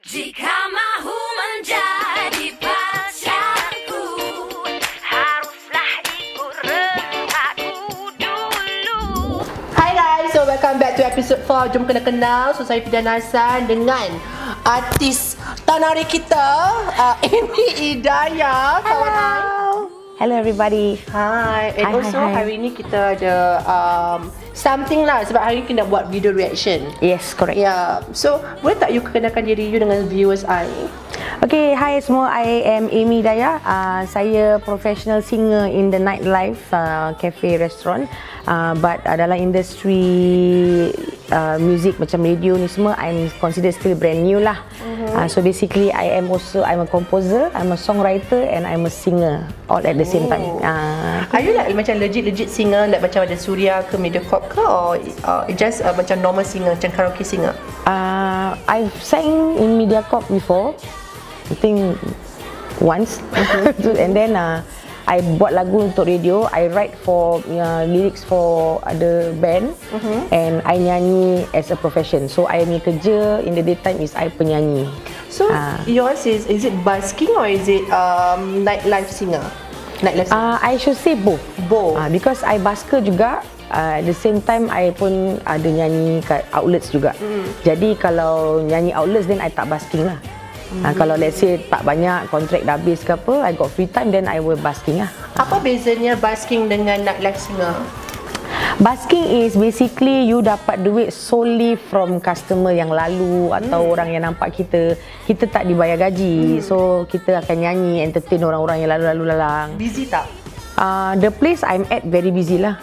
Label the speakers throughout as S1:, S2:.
S1: Jika mahu menjadi pacarku, haruslah ikut rentaku dulu.
S2: Hi guys, so welcome back to episode 4 Jom Kenal2. So saya Ain Hasan dengan artis tanari kita, Eedaya, kawan I.
S3: Hello everybody.
S2: Hi. And also hari ni kita ada something lah, sebab hari ni kita nak buat video reaction.
S3: Yes, correct.
S2: Yeah. So, boleh tak you kenalkan diri you dengan viewers I?
S3: Okay, hi semua. I am Amyeedaya. Saya professional singer in the nightlife, cafe, restaurant. But dalam industri music macam radio ni semua, I'm considered still brand new lah. So basically, I'm a composer, I'm a songwriter, and I'm a singer all at the same time.
S2: Are you like macam legit singer, like macam ada Suria ke Mediacorp ke, or just macam normal singer, macam karaoke singer?
S3: I've sang in Mediacorp before, I think once. And then I buat lagu untuk radio. I write for lyrics for other band, and I nyanyi as a profession. So I punya kerja in the daytime is I penyanyi.
S2: So yours is it busking or is it nightlife singer? Nightlife singer.
S3: I should say both.
S2: Both.
S3: Because I busker juga. At the same time, I pun ada nyanyi kat outlets juga. Jadi kalau nyanyi outlets, then I tak busking lah. Kalau let's say tak banyak, kontrak dah habis ke apa, I got free time, then I will busking lah.
S2: Apa bezanya busking dengan nightlife singer?
S3: Busking is basically you dapat duit solely from customer yang lalu atau orang yang nampak kita. Kita tak dibayar gaji. So kita akan nyanyi, entertain orang-orang yang lalu-lalu lalang.
S2: Busy tak?
S3: The place I'm at very busy lah.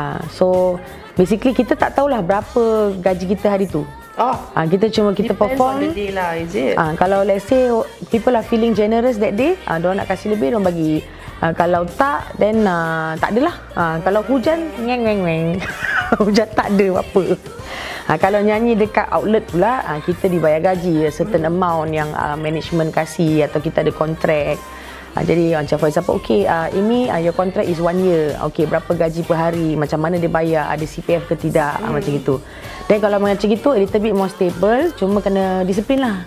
S3: So basically kita tak tahulah berapa gaji kita hari tu. Kita cuma kita perform.
S2: Depends on the day lah, is it?
S3: Kalau let's say people are feeling generous that day, diorang nak kasih lebih, diorang bagi. Kalau tak, then tak adalah. Kalau hujan, ngeng. Hujan tak ada apa. Kalau nyanyi dekat outlet pula, kita dibayar gaji certain amount yang management kasih, atau kita ada kontrak. Jadi macam for example, okay, Amy, your contract is 1 year. Okay, berapa gaji per hari, macam mana dia bayar, ada CPF ke tidak, macam itu. Dan kalau macam itu, a little bit more stable, cuma kena disiplin lah.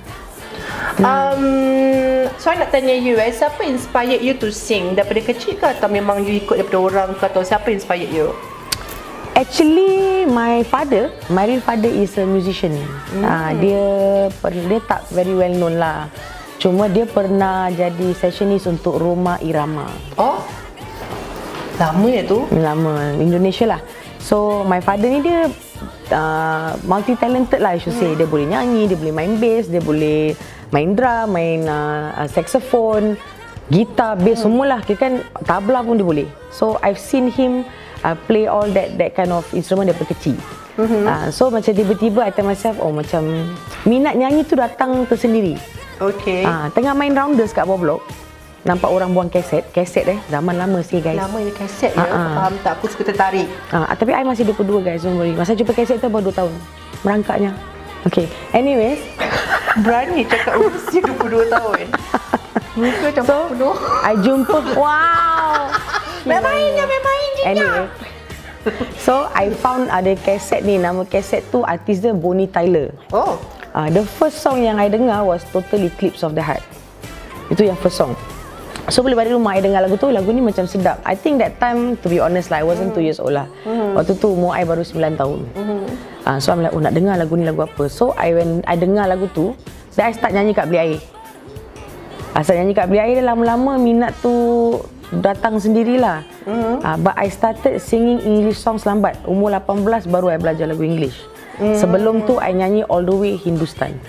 S2: So I nak tanya you, siapa inspired you to sing? Daripada kecil ke, atau memang you ikut daripada orang ke, atau siapa inspired you?
S3: Actually, my real father is a musician. Dia tak very well known lah. Cuma dia pernah jadi sessionist untuk Roma Irama. Oh,
S2: lama ya tu?
S3: Lama, Indonesia lah. So my father ni dia multi talented lah, I should say. Dia boleh nyanyi, dia boleh main bass, dia boleh main drum, main saxophone, gitar, bass, semualah. Kira kan tabla pun dia boleh. So I've seen him play all that kind of instrument daripada kecil. So macam tiba-tiba I tell myself, oh macam minat nyanyi tu datang tersendiri.
S2: Okay.
S3: Tengah main rounders kat bawah blok, nampak orang buang kaset zaman lama sih guys.
S2: Lama ya kaset ya, faham tak? Aku suka tertarik.
S3: Tapi I masih 22 guys, don't worry. Masa jumpa kaset tu baru 2 tahun. Merangkaknya. Okay, anyways.
S2: Berani cakap usia 22 tahun. Muka macam penuh.
S3: I jumpa, wow.
S2: Main-main je.
S3: Anyway. So, I found ada kaset ni, nama kaset tu artis dia Bonnie Tyler.
S2: Oh.
S3: The first song yang I dengar was Total Eclipse of the Heart. Itu yang first song. So bila balik rumah I dengar lagu tu, lagu ni macam sedap. I think that time, to be honest lah, I wasn't 2 years old lah. Waktu tu umur I baru 9 tahun. So I'm like, oh nak dengar lagu ni lagu apa. So when I dengar lagu tu, then I start nyanyi kat bilik air. Start nyanyi kat bilik air, dan lama-lama minat tu datang sendirilah. But I started singing English songs lambat. Umur 18 baru I belajar lagu English. Sebelum tu I nyanyi all the way Hindustan.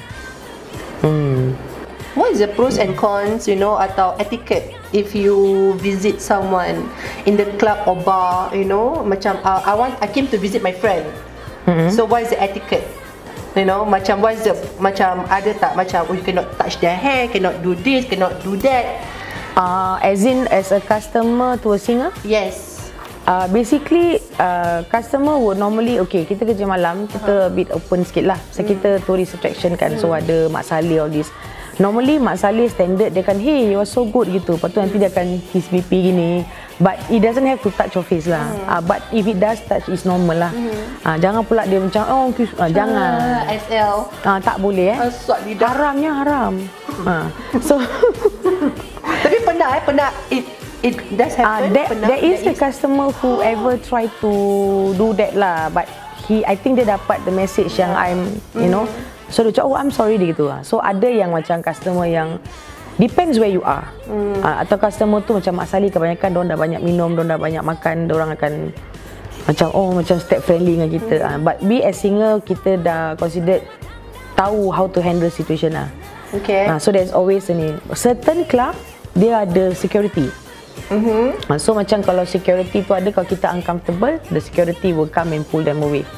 S2: What is the pros and cons, atau etiquette if you visit someone in the club or bar, macam I came to visit my friend. So what is the etiquette? Macam what is the, macam ada tak macam you cannot touch their hair, cannot do this, cannot do that.
S3: As in as a customer to a singer?
S2: Yes.
S3: Basically, customer would normally, okay, kita kerja malam, kita a bit open sikit lah. So kita tourist attraction kan, so ada Mak Saleh all this. normally Mak Saleh standard dia kan, hey you are so good gitu. Lepas tu nanti dia akan kiss pipi gini. But it doesn't have to touch your face lah. But if it does touch, it's normal lah. Jangan pula dia macam kiss, jangan.
S2: SL.
S3: Tak boleh
S2: Asal lidah.
S3: Haramnya haram. So
S2: Tapi pernah it does happen.
S3: There is a customer who ever try to do that lah, but I think dia dapat the message yang I'm, you know, so dia cakap, I'm sorry dia gitu lah. So ada yang macam customer yang depends where you are. Atau customer tu macam Mak Saleh kebanyakan diorang dah banyak minum, diorang dah banyak makan, diorang akan macam macam step friendly dengan kita. But we as singer, kita dah considered tahu how to handle situation lah.
S2: Okay.
S3: So there's always ni certain club dia ada security. So macam kalau security tu ada, kalau kita uncomfortable, the security will come and pull them away.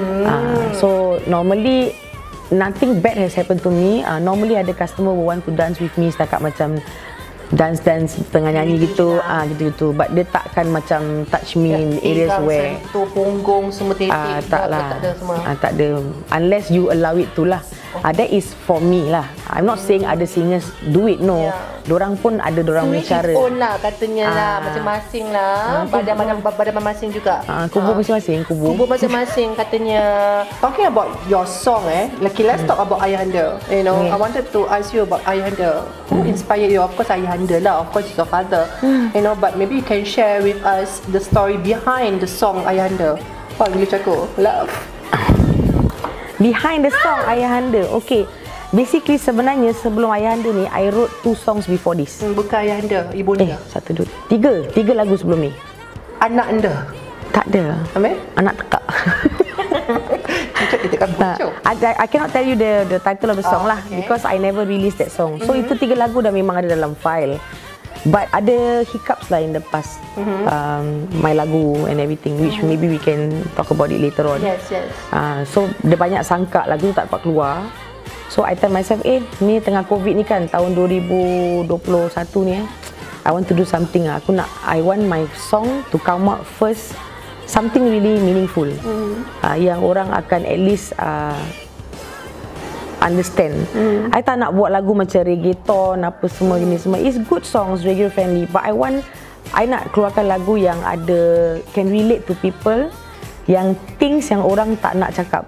S3: So normally nothing bad has happened to me. Normally ada customer who want to dance with me setakat macam dance tengah nyanyi gitu, gitu. But dia takkan macam touch me in areas where
S2: sentuh punggung semua titik.
S3: tak lah.
S2: Tak ada semua.
S3: Tak ada. Unless you allow it to lah. That is for me lah. I'm not saying other singers do it, no. Dorang pun ada dorang punya cara.
S2: Own lah katanya lah, masing-masing lah. Badan masing-masing juga.
S3: Kubu masing-masing,
S2: kubu masing-masing katanya. Talking about your song like let's talk about Ayahanda. You know, I wanted to ask you about Ayahanda. Who inspired you? Of course Ayahanda lah. Of course it's your father. You know, but maybe you can share with us the story behind the song Ayahanda. What will you cakap? Love.
S3: Behind the song Ayahanda. Okay. Basically sebenarnya sebelum Ayahanda ni, I wrote 2 songs before this.
S2: Bukan Ayahanda, Ibunda.
S3: 1, 2, 3 lagu sebelum ni.
S2: Anak anda?
S3: Tak ada.
S2: Ambil?
S3: Anak tekak.
S2: Cucuk dia tekan bucuk.
S3: I cannot tell you the title of the song lah, because I never released that song. So itu 3 lagu dah memang ada dalam file. But ada hiccups lah in the past, my lagu and everything, which maybe we can talk about it later on.
S2: Yes.
S3: So dia banyak sangka lagu tu tak dapat keluar. So I tell myself, ni tengah COVID ni kan, tahun 2021 ni I want to do something lah. I want my song to come out first, something really meaningful. Yang orang akan at least understand. I tak nak buat lagu macam reggaeton apa semua gini semua. It's good songs, reggae friendly, but I nak keluarkan lagu yang ada can relate to people, yang things yang orang tak nak cakap.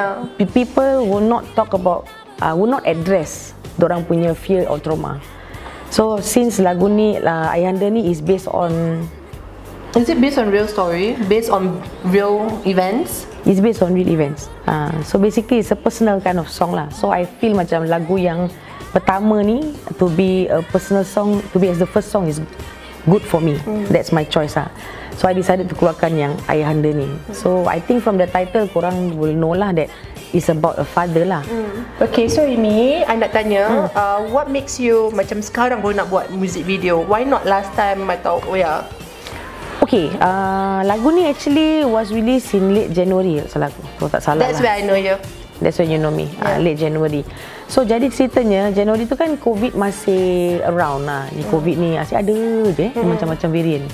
S3: People will not talk about, will not address dorang punya fear or trauma. So since lagu ni Ayahanda ni is based on,
S2: is it based on real story? Based on real events?
S3: It's based on real events. So basically it's a personal kind of song lah. So I feel macam lagu yang pertama ni to be a personal song, to be as the first song is good for me. That's my choice lah. So I decided to keluarkan yang Ayahanda ni. So I think from the title korang will know lah that it's about a father lah.
S2: Okay, so Imi, I nak tanya, what makes you macam sekarang baru nak buat music video? Why not last time atau
S3: Okay, lagu ni actually was released in late January, kalau tak salah.
S2: That's where I know you.
S3: That's when you know me, late January. So jadi ceritanya, January tu kan COVID masih around lah. Ni COVID ni masih ada je, macam-macam variant.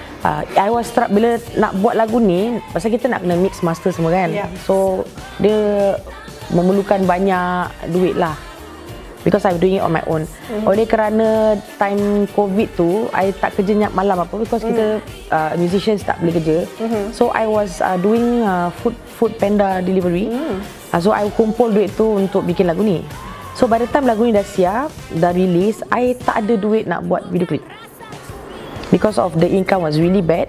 S3: I was struck bila nak buat lagu ni, pasal kita nak kena mix master semua kan. So dia memerlukan banyak duit lah, because I'm doing it on my own. Oleh kerana time COVID tu, I tak kerja nyak malam apa, because kita musicians tak boleh kerja. So I was doing food panda delivery. So I kumpul duit tu untuk bikin lagu ni. So by the time lagu ni dah siap, dah release, I tak ada duit nak buat video clip, because of the income was really bad.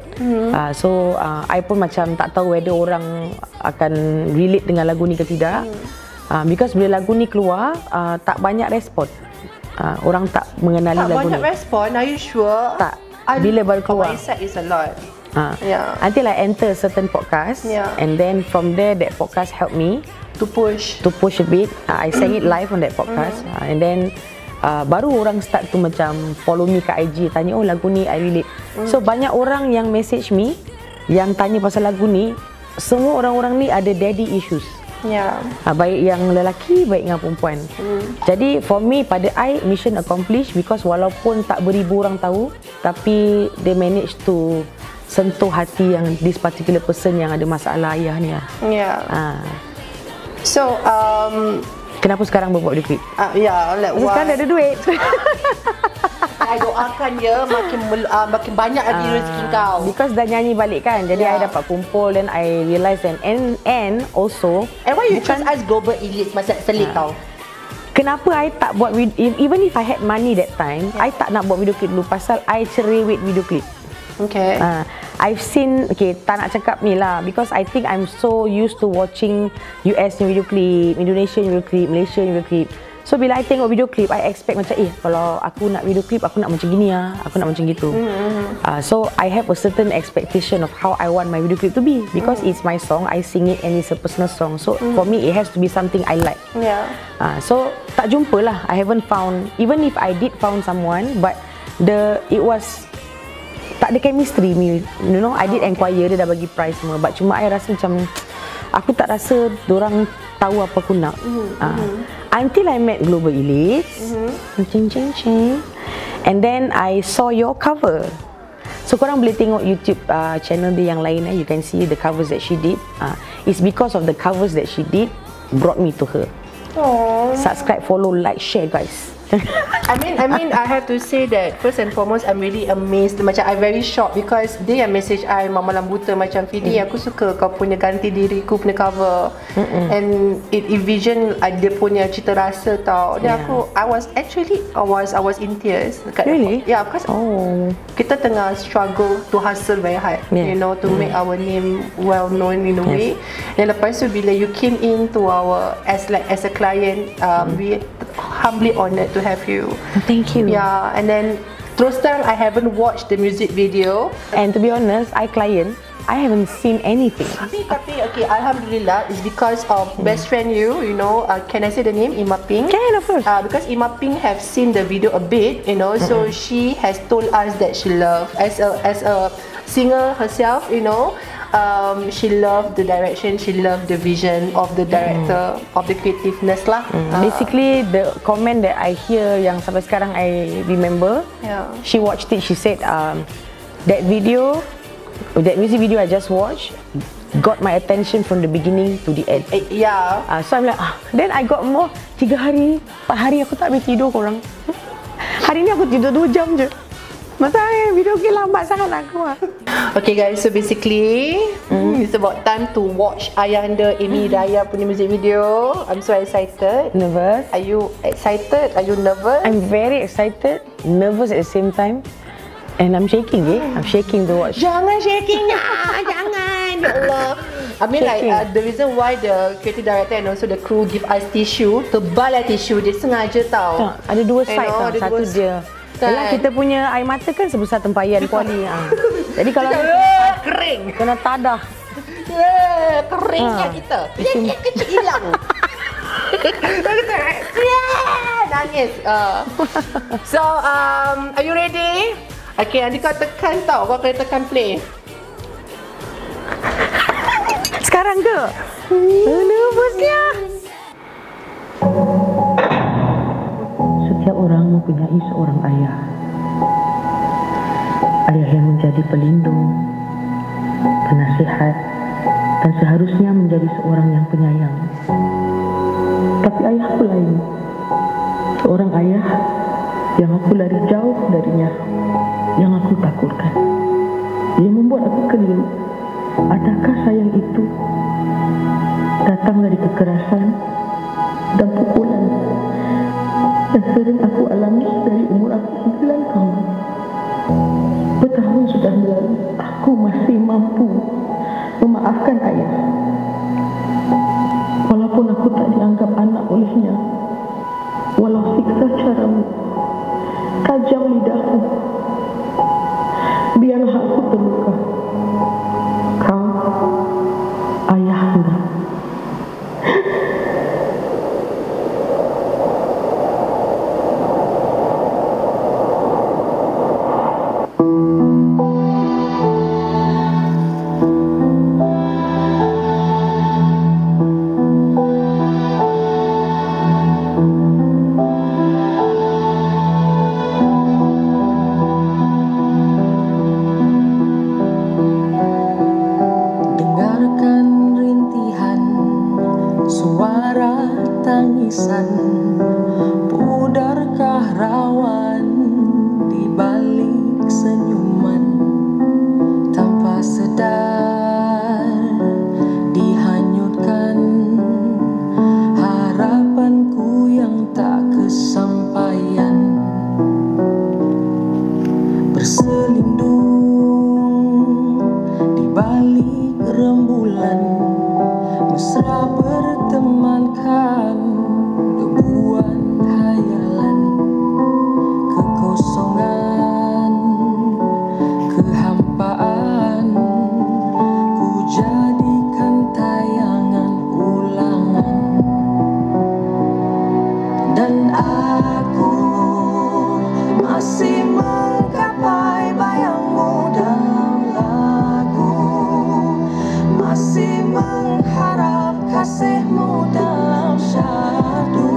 S3: So I pun macam tak tahu whether orang akan relate dengan lagu ni ke tidak. Because bila lagu ni keluar, tak banyak respon. Orang tak mengenali lagu ni.
S2: Tak banyak respon, are you sure?
S3: Tak. Bila baru keluar.
S2: My side is a lot.
S3: Until I enter certain podcast, and then from there that podcast helped me
S2: to push
S3: a bit. I sang it live on that podcast, and then baru orang start to macam follow me kat IG, tanya lagu ni I relate. So banyak orang yang message me, yang tanya pasal lagu ni. Semua orang-orang ni ada daddy issues. Baik yang lelaki, baik yang perempuan. Jadi for me, pada I, mission accomplished, because walaupun tak beribu orang tahu, tapi they manage to sentuh hati yang this particular person yang ada masalah ayah ni lah.
S2: So
S3: kenapa sekarang berbuat video klip?
S2: Ya, like
S3: Sekarang dah ada duit.
S2: I doakan ya makin banyak lagi rezeki kau.
S3: Because dah nyanyi balik kan, jadi I dapat kumpul, then I realise and also.
S2: And why you choose us global elite masa selit tau?
S3: Kenapa I tak buat even if I had money that time, I tak nak buat video klip dulu pasal I cerewet video klip.
S2: Okay.
S3: I've seen, tak nak cakap ni lah, because I think I'm so used to watching US ni video klip, Indonesia ni video klip, Malaysia ni video klip. So bila I tengok video klip, I expect macam kalau aku nak video klip, aku nak macam gini aku nak macam gitu. So I have a certain expectation of how I want my video clip to be, because it's my song, I sing it and it's a personal song. So for me, it has to be something I like.
S2: Yeah.
S3: So tak jumpa lah. I haven't found, even if I did found someone, but it was tak ada chemistry. You know, I did enquire, dia dah bagi price semua, but cuma I rasa macam aku tak rasa dorang tahu apa aku nak. Until I met Global Elite, and then I saw your cover. So korang boleh tengok YouTube channel dia yang lain. You can see the covers that she did. It's because of the covers that she did brought me to her.
S2: Aww.
S3: Subscribe, follow, like, share guys.
S2: I mean, I have to say that first and foremost, I'm really amazed. Macam I very shocked because dia yang message I malam buta macam Fidi, aku suka kau punya ganti diriku punya cover, and it envision dia punya cita rasa tau. Dan I was in tears.
S3: Really?
S2: Yeah, because kita tengah struggle to hustle very hard, you know, to make our name well known in a way. Dan lepas tu bila you came into our as a client, we humbly honoured to have you.
S3: Thank you.
S2: Yeah, and then terus terang I haven't watched the music video.
S3: And to be honest, I haven't seen anything.
S2: Tapi okay, alhamdulillah, it's because of best friend you know, can I say the name, Ima Ping?
S3: Can, of course.
S2: Because Ima Ping have seen the video a bit, you know, so she has told us that she love as a singer herself, you know. She loved the direction, she loved the vision of the director, of the creativeness lah.
S3: Basically, the comment that I hear yang sampai sekarang I remember, she watched it, she said that music video I just watched got my attention from the beginning to the end. So I'm like, then I got more. 3 hari, 4 hari aku tak boleh tidur korang. Hari ni aku tidur 2 jam je. Masalahnya video klip lambat sangat aku.
S2: Okay guys, so basically it's about time to watch Ayahanda Amyeedaya punya music video. I'm so excited.
S3: Nervous.
S2: Are you excited? Are you nervous?
S3: I'm very excited, nervous at the same time, and I'm shaking. I'm shaking to watch.
S2: Jangan shaking jangan, ya Allah. I mean shaking. Like the reason why the creative director and also the crew give us tissue, tebal lah tissue, dia sengaja tau.
S3: Ada 2 side tau, satu dia. Yalah, kita punya air mata kan sebesar tempayan kuali. Jadi kalau
S2: kering,
S3: kena tadah.
S2: Keringnya kita. Kecil hilang. Nangis. So, are you ready? Okay, nanti kau tekan tau. Kau kena tekan play.
S3: Sekarang ke? Nervousnya. Setiap orang mempunyai seorang ayah. Ayah yang menjadi pelindung, penasihat, dan seharusnya menjadi seorang yang penyayang. Tapi ayahku lain. Seorang ayah yang aku lari jauh darinya, yang aku takutkan. Dia membuat aku keliru. Adakah sayang itu datang dari kekerasan dan pukulan yang sering aku alami dari umur aku 9 tahun. Bertahun sudah berlalu, aku masih mampu memaafkan ayah. Walaupun aku tak dianggap anak olehnya, walau siksa caramu, tajam lidahmu, biarlah aku terluka. Kau, ayahanda.
S4: kesampaian, berselindung di balik rembulan, mesra bertemankan debuan hayalan, kekosongan, kehampaan, ku jadikan tayangan ulangan. Dan aku masih menggapai bayangmu dalam lagu, masih mengharap kasihmu dalam syahdu,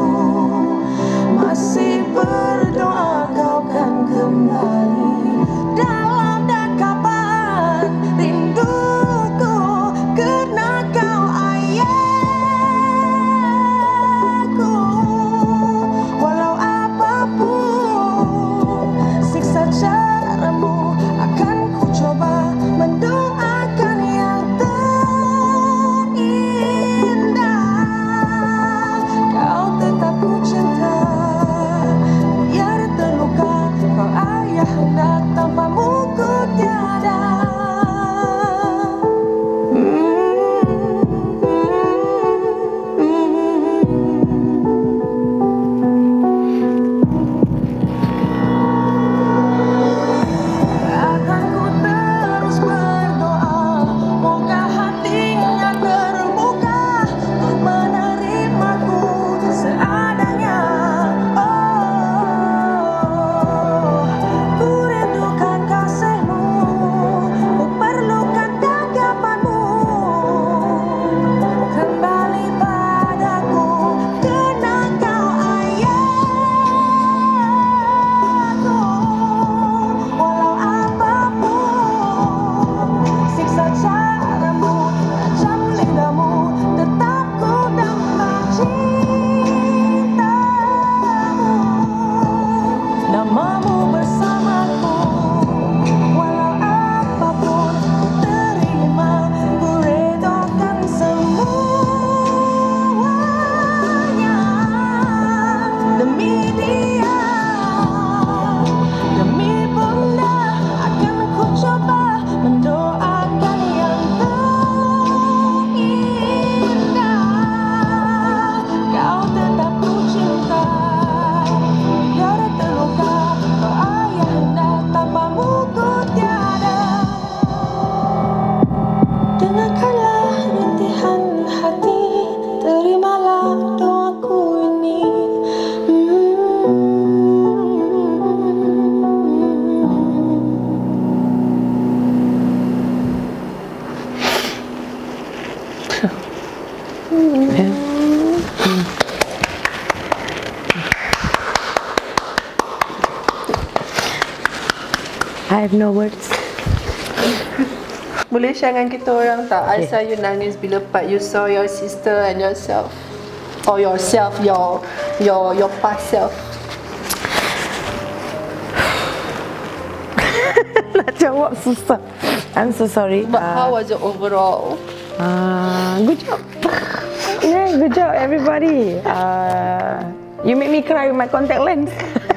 S4: masih berdoa kau kan kembali dalam dekapan rinduku, karena kau ayahku. Walau apapun siksa caramu, akan ku coba mendoakan yang terindah. Kau tetap ku cinta, biar terluka kau ayah hendak, tanpamu ku tiada. Akan ku terus berdoa, moga hatinya terbuka untuk menerimaku seadanya. Oh, ku rindukan kasihmu, ku perlukan tanggapanmu, kembali padaku, karena kau ayahku. Walau apapun siksa caramu, tajam lidahmu, tetap ku damai cintamu, namamu bersamaku. Walau apapun ku terima, ku redakan semuanya demi dia, demi bunda. Akan ku coba mendoakan yang terindah. Kau tetap ku cinta, biar terluka kau ayah hendak, tanpamu ku tiada. Dengarkanlah rintihan hati, terimalah doaku ini.
S3: I have no words.
S2: Boleh share dengan kita orang tak asal you nangis bila part you saw your sister and yourself, or yourself, your past self?
S3: Nak jawab susah. I'm so sorry.
S2: But how was it overall?
S3: Good job. Yeah, good job everybody. You make me cry with my contact lens.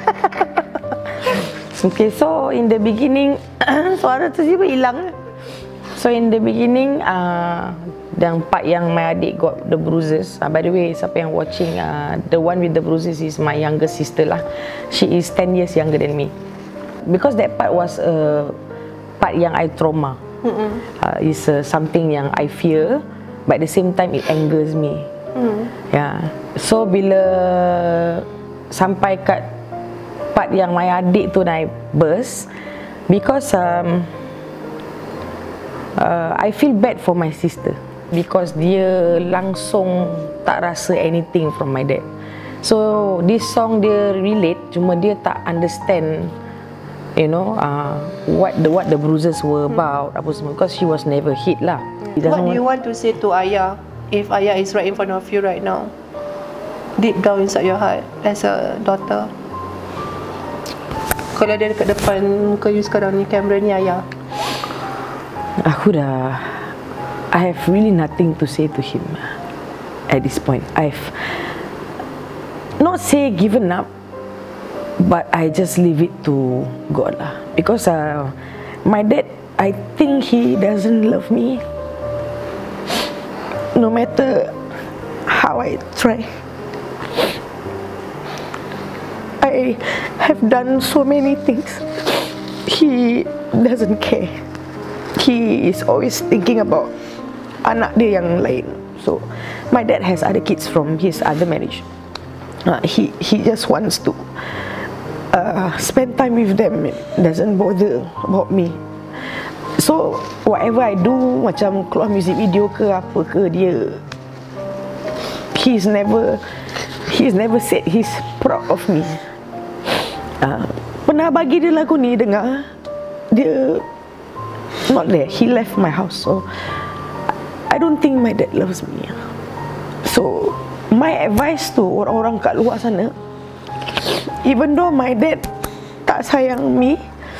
S3: Okay, so in the beginning, suara tu tiba hilang. So in the beginning, yang part yang my adik got the bruises. By the way, siapa yang watching, the one with the bruises is my younger sister lah. She is 10 years younger than me. Because that part was a part yang I trauma. It's something yang I fear, but at the same time it angers me. Yeah. So bila sampai kat part yang my adik tu naik burst, because I feel bad for my sister, because dia langsung tak rasa anything from my dad. So this song dia relate, cuma dia tak understand, you know, what the bruises were about, apa semua, because she was never hit lah.
S2: What do you want to say to Ayah if Ayah is right in front of you right now, deep down inside your heart as a daughter? Kalau dia dekat depan muka you sekarang ni, kamera ni Ayah.
S3: Aku dah, I have really nothing to say to him at this point. I've not say given up, but I just leave it to God lah. Because my dad, I think he doesn't love me. No matter how I try. I have done so many things. He doesn't care. He is always thinking about anak dia yang lain. So my dad has other kids from his other marriage. He just wants to spend time with them. It doesn't bother about me. So whatever I do, macam keluar music video ke apa ke, dia he's never said he's proud of me. Pernah bagi dia lagu ni dengar, dia not there. He left my house. So I don't think my dad loves me. So my advice to orang-orang kat luar sana, even though my dad tak sayang me,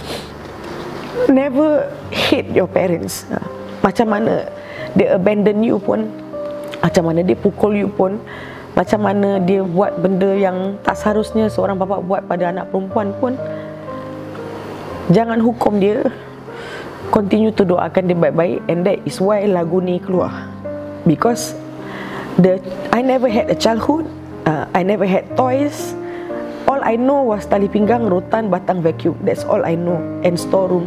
S3: never hate your parents. Macam mana dia abandon you pun, macam mana dia pukul you pun, macam mana dia buat benda yang tak seharusnya seorang bapa buat pada anak perempuan pun, jangan hukum dia. Continue to doakan dia baik-baik. And that is why lagu ni keluar. Because I never had a childhood, I never had toys. All I know was tali pinggang, rotan, batang vacuum. That's all I know. And storeroom.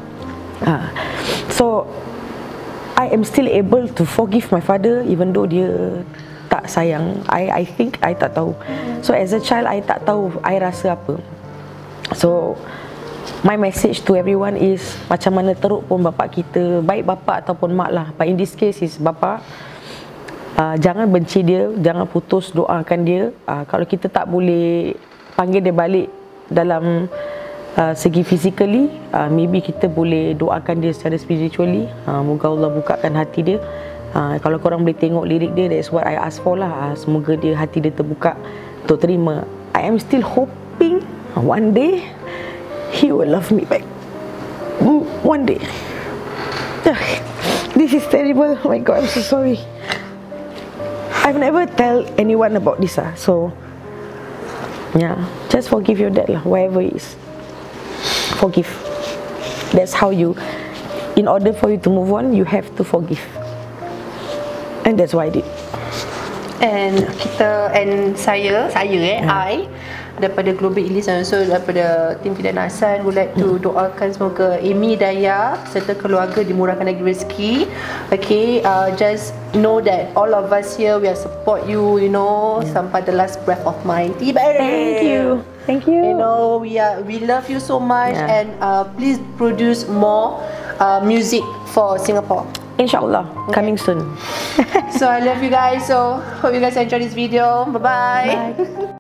S3: So I am still able to forgive my father even though dia tak sayang. I think I tak tahu. So as a child, I tak tahu I rasa apa. So my message to everyone is, macam mana teruk pun bapa kita, baik bapa ataupun mak lah, but in this case is bapa, jangan benci dia, jangan putus doakan dia. Kalau kita tak boleh panggil dia balik dalam segi physically, maybe kita boleh doakan dia secara spiritually. Moga Allah bukakan hati dia. Kalau korang boleh tengok lirik dia, that's what I ask for lah. Semoga dia hati dia terbuka untuk terima. I am still hoping one day he will love me back. One day. This is terrible. Oh my God, I'm so sorry. I've never tell anyone about this. So yeah, just forgive your dad lah, whatever it is. Forgive. That's how you, in order for you to move on, you have to forgive. And that's what I did.
S2: And saya I daripada Global Elite and also daripada tim Ain Hasan would like to doakan semoga Amyeedaya serta keluarga dimurahkan lagi rezeki. Okay, just know that all of us here, we are support you, you know, sampai the last breath of mine.
S3: Thank you. Thank you.
S2: You know, we love you so much, and please produce more music for Singapore.
S3: Inshallah, coming soon.
S2: So I love you guys. So hope you guys enjoy this video. Bye bye.